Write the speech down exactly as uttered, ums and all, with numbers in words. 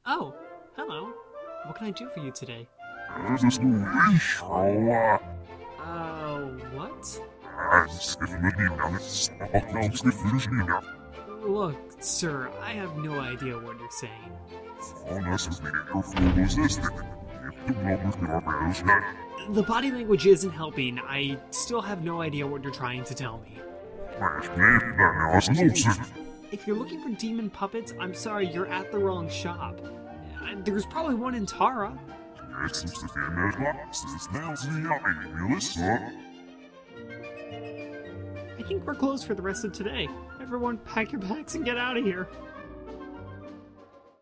Oh, hello. What can I do for you today? Uh, Uh, what? Look, sir, I have no idea what you're saying. The body language isn't helping. I still have no idea what you're trying to tell me. If you're looking for demon puppets, I'm sorry, you're at the wrong shop. Uh, There's probably one in Tara. I think we're closed for the rest of today. Everyone, pack your bags and get out of here.